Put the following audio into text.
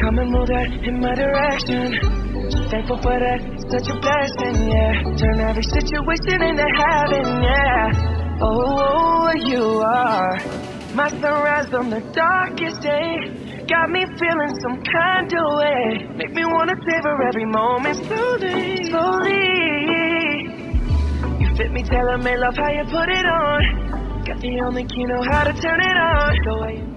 come and move that in my direction. Thankful for that, such a blessing, yeah. Turn every situation into heaven, yeah. Oh, you are my sunrise on the darkest day. Got me feeling some kind of way. Make me wanna savor every moment slowly, slowly. You fit me, tailor-made, love how you put it on. Got the only key, know how to turn it on. The way you